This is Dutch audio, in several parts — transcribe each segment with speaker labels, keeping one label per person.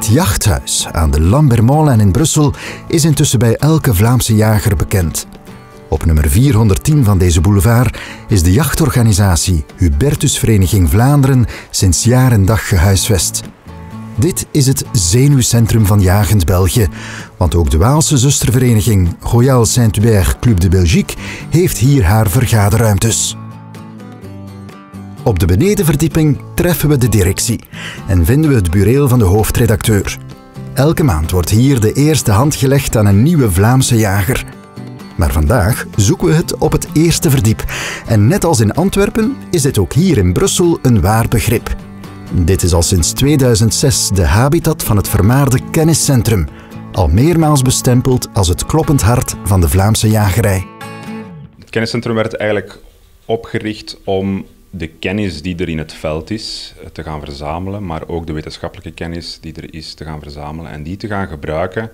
Speaker 1: jachthuis aan de Lambermolen in Brussel is intussen bij elke Vlaamse jager bekend. Op nummer 410 van deze boulevard is de jachtorganisatie Hubertusvereniging Vlaanderen sinds jaar en dag gehuisvest. Dit is het zenuwcentrum van jagend België, want ook de Waalse zustervereniging Royal Saint-Hubert Club de Belgique heeft hier haar vergaderruimtes. Op de benedenverdieping treffen we de directie en vinden we het bureel van de hoofdredacteur. Elke maand wordt hier de eerste hand gelegd aan een nieuwe Vlaamse jager. Maar vandaag zoeken we het op het eerste verdiep. En net als in Antwerpen is dit ook hier in Brussel een waar begrip. Dit is al sinds 2006 de habitat van het vermaarde kenniscentrum, al meermaals bestempeld als het kloppend hart van de Vlaamse jagerij.
Speaker 2: Het kenniscentrum werd eigenlijk opgericht om de kennis die er in het veld is te gaan verzamelen, maar ook de wetenschappelijke kennis die er is te gaan verzamelen en die te gaan gebruiken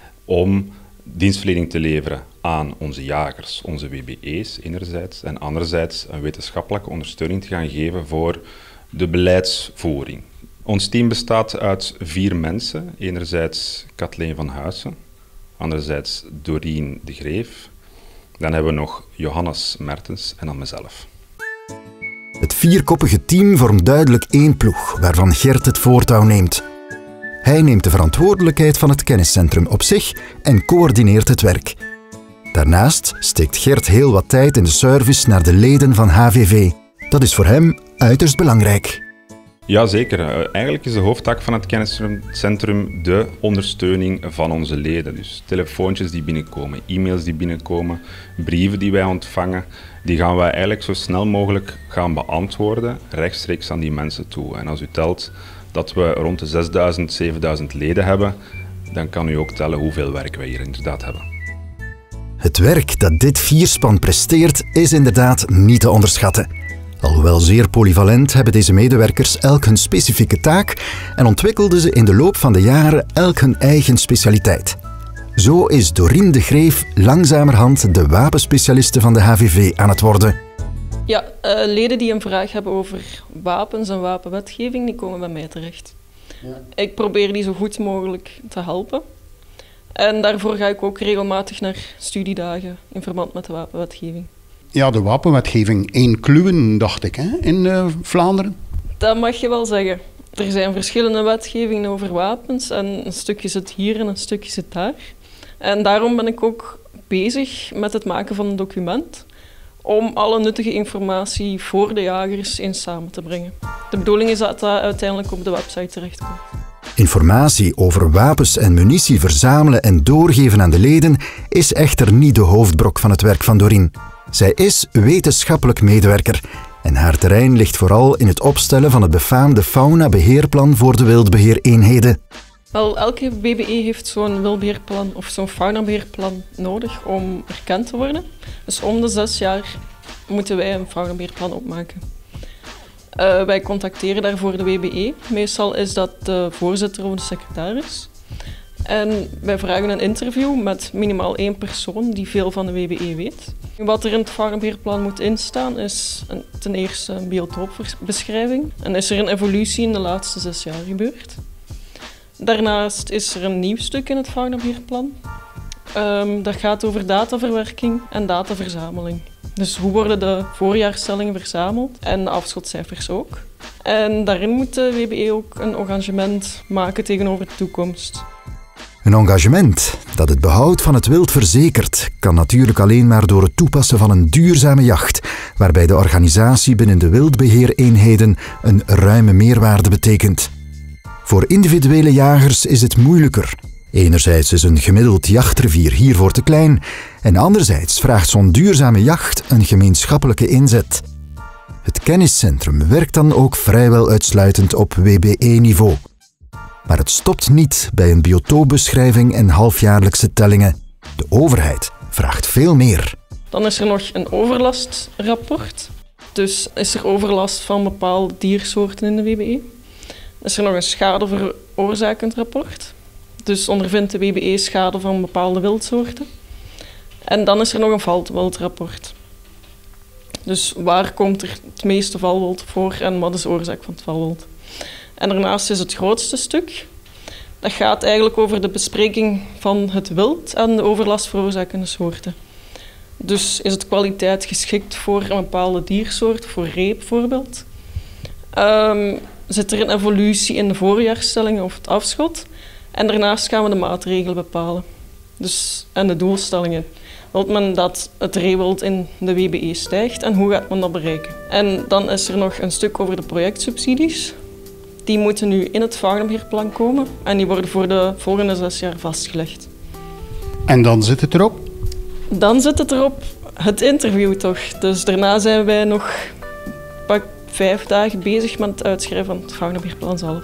Speaker 2: om dienstverlening te leveren aan onze jagers, onze WBE's enerzijds, en anderzijds een wetenschappelijke ondersteuning te gaan geven voor de beleidsvoering. Ons team bestaat uit 4 mensen. Enerzijds Kathleen van Huysen, anderzijds Dorien de Greef, dan hebben we nog Johannes Mertens en dan mezelf.
Speaker 1: Het 4-koppige team vormt duidelijk één ploeg, waarvan Gert het voortouw neemt. Hij neemt de verantwoordelijkheid van het kenniscentrum op zich en coördineert het werk. Daarnaast steekt Gert heel wat tijd in de service naar de leden van HVV. Dat is voor hem uiterst belangrijk.
Speaker 2: Jazeker. Eigenlijk is de hoofdtaak van het kenniscentrum de ondersteuning van onze leden. Dus telefoontjes die binnenkomen, e-mails die binnenkomen, brieven die wij ontvangen, die gaan wij eigenlijk zo snel mogelijk gaan beantwoorden, rechtstreeks aan die mensen toe. En als u telt dat we rond de 6.000, 7.000 leden hebben, dan kan u ook tellen hoeveel werk wij hier inderdaad hebben.
Speaker 1: Het werk dat dit 4-span presteert is inderdaad niet te onderschatten. Alhoewel zeer polyvalent hebben deze medewerkers elk hun specifieke taak en ontwikkelden ze in de loop van de jaren elk hun eigen specialiteit. Zo is Dorien de Greef langzamerhand de wapenspecialiste van de HVV aan het worden.
Speaker 3: Ja, leden die een vraag hebben over wapens en wapenwetgeving, die komen bij mij terecht. Ja. Ik probeer die zo goed mogelijk te helpen. En daarvoor ga ik ook regelmatig naar studiedagen in verband met de wapenwetgeving. Ja, de wapenwetgeving eenkluwen, dacht ik, hè, in Vlaanderen? Dat mag je wel zeggen. Er zijn verschillende wetgevingen over wapens en een stukje zit hier en een stukje zit daar. En daarom ben ik ook bezig met het maken van een document om alle nuttige informatie voor de jagers eens samen te brengen. De bedoeling is dat dat uiteindelijk op de website terechtkomt.
Speaker 1: Informatie over wapens en munitie verzamelen en doorgeven aan de leden is echter niet de hoofdbrok van het werk van Dorien. Zij is wetenschappelijk medewerker en haar terrein ligt vooral in het opstellen van het befaamde faunabeheerplan voor de wildbeheereenheden.
Speaker 3: Wel, elke WBE heeft zo'n wildbeheerplan of zo'n faunabeheerplan nodig om erkend te worden. Dus om de 6 jaar moeten wij een faunabeheerplan opmaken. Wij contacteren daarvoor de WBE. Meestal is dat de voorzitter of de secretaris. En wij vragen een interview met minimaal 1 persoon die veel van de WBE weet. Wat er in het faunabeheerplan moet instaan is ten eerste een biotoopbeschrijving. En is er een evolutie in de laatste 6 jaar gebeurd. Daarnaast is er een nieuw stuk in het faunabeheerplan. Dat gaat over dataverwerking en dataverzameling. Dus hoe worden de voorjaarstellingen verzameld en de afschotcijfers ook. En daarin moet de WBE ook een engagement maken tegenover de toekomst.
Speaker 1: Een engagement dat het behoud van het wild verzekert, kan natuurlijk alleen maar door het toepassen van een duurzame jacht, waarbij de organisatie binnen de wildbeheereenheden een ruime meerwaarde betekent. Voor individuele jagers is het moeilijker. Enerzijds is een gemiddeld jachtrevier hiervoor te klein en anderzijds vraagt zo'n duurzame jacht een gemeenschappelijke inzet. Het kenniscentrum werkt dan ook vrijwel uitsluitend op WBE-niveau. Maar het stopt niet bij een biotoopbeschrijving en halfjaarlijkse tellingen. De overheid vraagt veel meer.
Speaker 3: Dan is er nog een overlastrapport. Dus is er overlast van bepaalde diersoorten in de WBE. Is er nog een schadeveroorzakend rapport. Dus ondervindt de WBE schade van bepaalde wildsoorten. En dan is er nog een valwildrapport. Dus waar komt er het meeste valwild voor en wat is de oorzaak van het valwild? En daarnaast is het grootste stuk Dat gaat eigenlijk over de bespreking van het wild en de overlast veroorzakende soorten. Dus is het kwaliteit geschikt voor een bepaalde diersoort, voor ree bijvoorbeeld? Zit er een evolutie in de voorjaarstellingen of het afschot? En daarnaast gaan we de maatregelen bepalen. En de doelstellingen. Wilt men dat het reewild in de WBE stijgt en hoe gaat men dat bereiken? En dan is er nog een stuk over de projectsubsidies. Die moeten nu in het faunabeheerplan komen en die worden voor de volgende 6 jaar vastgelegd.
Speaker 4: En dan zit het erop?
Speaker 3: Dan zit het erop, het interview toch. Dus daarna zijn wij nog 5 dagen bezig met het uitschrijven van het faunabeheerplan zelf.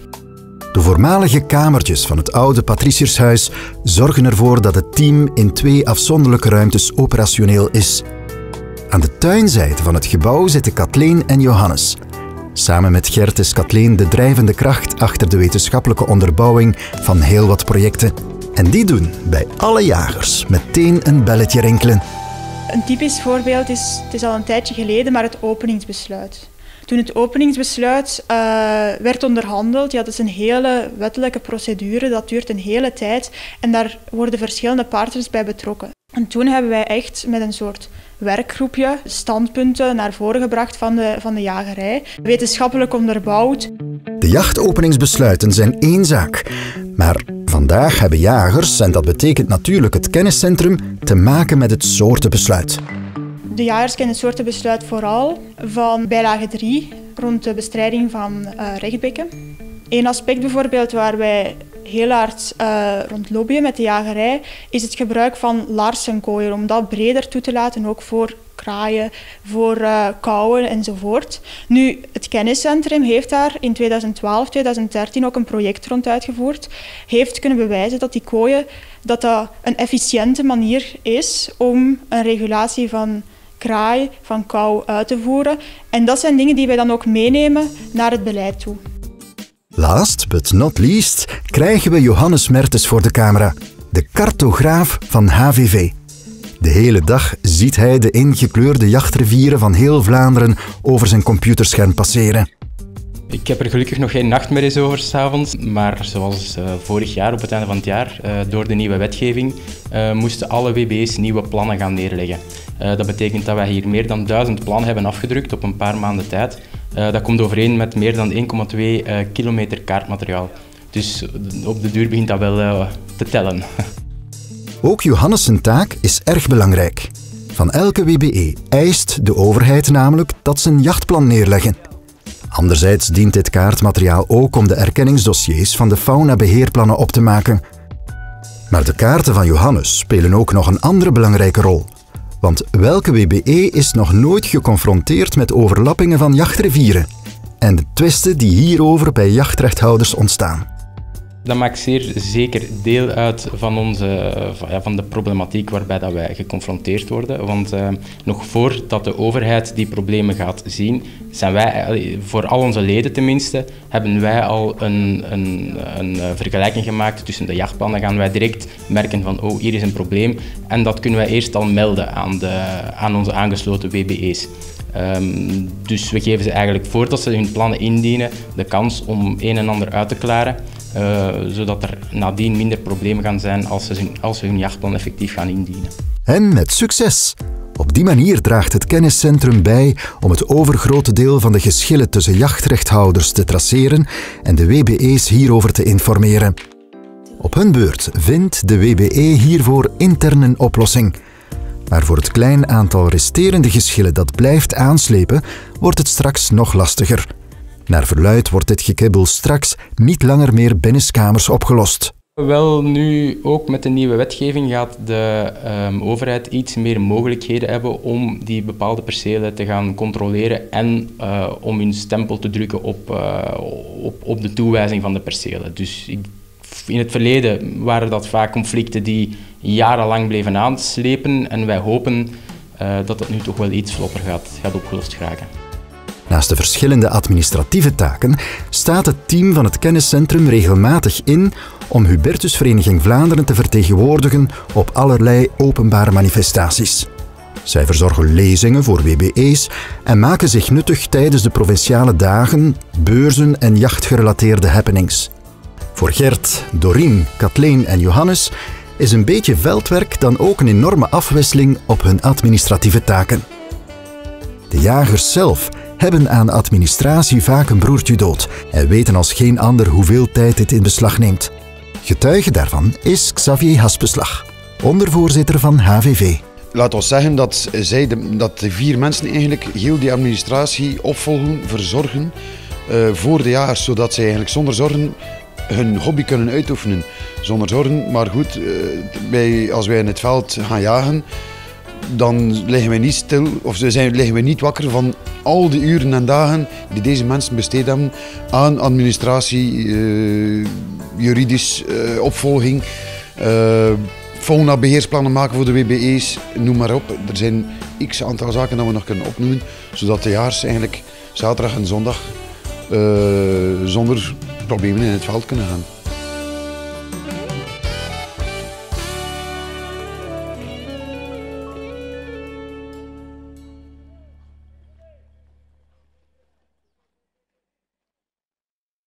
Speaker 1: De voormalige kamertjes van het oude patriciershuis zorgen ervoor dat het team in 2 afzonderlijke ruimtes operationeel is. Aan de tuinzijde van het gebouw zitten Kathleen en Johannes. Samen met Gert is Kathleen de drijvende kracht achter de wetenschappelijke onderbouwing van heel wat projecten. En die doen bij alle jagers meteen een belletje rinkelen.
Speaker 5: Een typisch voorbeeld is, het is al een tijdje geleden, maar het openingsbesluit. Toen het openingsbesluit werd onderhandeld, dat is een hele wettelijke procedure, dat duurt een hele tijd en daar worden verschillende partners bij betrokken. En toen hebben wij echt met een soort werkgroepje standpunten naar voren gebracht van de jagerij, wetenschappelijk onderbouwd.
Speaker 1: De jachtopeningsbesluiten zijn één zaak, maar vandaag hebben jagers, en dat betekent natuurlijk het kenniscentrum, te maken met het soortenbesluit.
Speaker 5: De jagers kennen het soortenbesluit vooral van bijlage 3 rond de bestrijding van rechtbekken. Eén aspect bijvoorbeeld waar wij heel hard rond lobbyen met de jagerij is het gebruik van larsenkooien, om dat breder toe te laten, ook voor kraaien, voor kauwen enzovoort. Nu, het kenniscentrum heeft daar in 2012, 2013 ook een project rond uitgevoerd, heeft kunnen bewijzen dat die kooien dat een efficiënte manier is om een regulatie van kraai, van kou uit te voeren. En dat zijn dingen die wij dan ook meenemen naar het beleid toe.
Speaker 1: Last but not least krijgen we Johannes Mertens voor de camera, de cartograaf van HVV. De hele dag ziet hij de ingekleurde jachtrevieren van heel Vlaanderen over zijn computerscherm passeren.
Speaker 6: Ik heb er gelukkig nog geen nachtmerries over 's avonds, maar zoals vorig jaar op het einde van het jaar, door de nieuwe wetgeving, moesten alle WBE's nieuwe plannen gaan neerleggen. Dat betekent dat wij hier meer dan 1000 plannen hebben afgedrukt op een paar maanden tijd. Dat komt overeen met meer dan 1,2 kilometer kaartmateriaal. Dus op de duur begint dat wel te tellen.
Speaker 1: Ook Johannes' taak is erg belangrijk. Van elke WBE eist de overheid namelijk dat ze een jachtplan neerleggen. Anderzijds dient dit kaartmateriaal ook om de erkenningsdossiers van de faunabeheerplannen op te maken. Maar de kaarten van Johannes spelen ook nog een andere belangrijke rol. Want welke WBE is nog nooit geconfronteerd met overlappingen van jachtrevieren en de twisten die hierover bij jachtrechthouders ontstaan?
Speaker 6: Dat maakt zeer zeker deel uit van de problematiek waarbij dat wij geconfronteerd worden. Want nog voordat de overheid die problemen gaat zien, zijn wij, voor al onze leden tenminste, hebben wij al een vergelijking gemaakt tussen de jachtplannen. Dan gaan wij direct merken van, oh, hier is een probleem. En dat kunnen wij eerst al melden aan onze aangesloten WBE's. Dus we geven ze eigenlijk voordat ze hun plannen indienen de kans om een en ander uit te klaren. Zodat er nadien minder problemen gaan zijn als ze hun jachtplan effectief gaan indienen.
Speaker 1: En met succes! Op die manier draagt het kenniscentrum bij om het overgrote deel van de geschillen tussen jachtrechthouders te traceren en de WBE's hierover te informeren. Op hun beurt vindt de WBE hiervoor intern een oplossing. Maar voor het klein aantal resterende geschillen dat blijft aanslepen, wordt het straks nog lastiger. Naar verluidt wordt dit gekibbel straks niet langer meer binnenskamers opgelost.
Speaker 6: Wel, nu ook met de nieuwe wetgeving gaat de overheid iets meer mogelijkheden hebben om die bepaalde percelen te gaan controleren en om hun stempel te drukken op de toewijzing van de percelen. Dus in het verleden waren dat vaak conflicten die jarenlang bleven aanslepen en wij hopen dat dat nu toch wel iets vlotter gaat opgelost geraken.
Speaker 1: Naast de verschillende administratieve taken staat het team van het kenniscentrum regelmatig in om Hubertusvereniging Vlaanderen te vertegenwoordigen op allerlei openbare manifestaties. Zij verzorgen lezingen voor WBE's en maken zich nuttig tijdens de provinciale dagen, beurzen en jachtgerelateerde happenings. Voor Gert, Dorien, Kathleen en Johannes is een beetje veldwerk dan ook een enorme afwisseling op hun administratieve taken. De jagers zelf hebben aan administratie vaak een broertje dood en weten als geen ander hoeveel tijd dit in beslag neemt. Getuige daarvan is Xavier Haspeslag, ondervoorzitter van HVV.
Speaker 7: Laat ons zeggen dat de 4 mensen eigenlijk heel die administratie opvolgen, verzorgen voor de jagers, zodat zij eigenlijk zonder zorgen hun hobby kunnen uitoefenen. Zonder zorgen, maar goed, als wij in het veld gaan jagen, dan liggen wij niet stil of liggen wij niet wakker van al die uren en dagen die deze mensen besteed hebben aan administratie, juridisch opvolging, faunabeheersplannen maken voor de WBE's, noem maar op. Er zijn x aantal zaken dat we nog kunnen opnoemen, zodat de jagers eigenlijk zaterdag en zondag zonder problemen in het veld kunnen gaan.